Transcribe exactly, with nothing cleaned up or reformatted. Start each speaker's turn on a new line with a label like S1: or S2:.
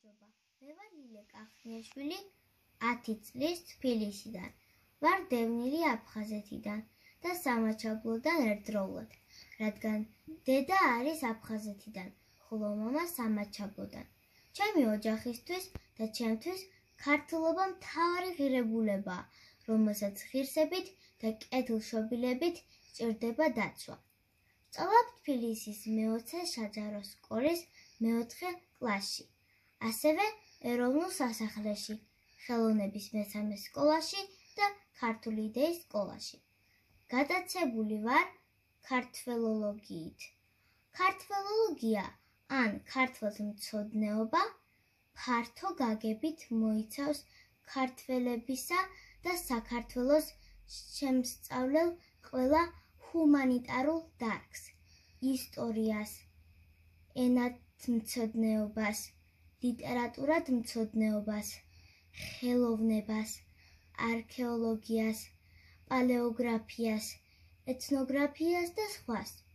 S1: გამარჯობა, მე ვარ ლილე კახნიაშვილი ათი წლის თბილისიდან. ვარ დევნილი აფხაზეთიდან და სამაჩაბლოდან ერთდროულად, რადგან დედა არის აფხაზეთიდან, ხოლო მამა სამაჩაბლოდან. ჩემი ოჯახისთვის და ჩემთვის ქართველობა მთავარი ღირებულებაა, რომელსაც ღირსებით და კეთილშობილებით სჭირდება დაცვა. ვსწავლობ თბილისის მეოცე საჯარო სკოლის მეოთხე კლასში, ასევე ეროვნულ სასახლეში, ხელოვნების მესამე სკოლაში და ქართული იდეის სკოლაში. გადაცებული ვარ ქართველოლოგიით. ქართველოლოგია ან ქართველთმცოდნეობა ფართო გაგებით მოიცავს ქართველებისა და საქართველოს შემსწავლელ ყველა ჰუმანიტარულ დარგს, ისტორიას, ენათმცოდნეობას, ლიტერატურათმცოდნეობას, ხელოვნებას, არქეოლოგიას, პალეოგრაფიას, ეთნოგრაფიას და სხვას.